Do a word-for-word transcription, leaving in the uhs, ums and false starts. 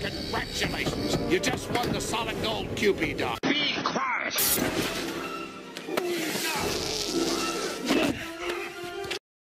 congratulations. You just won the solid gold Q P dog.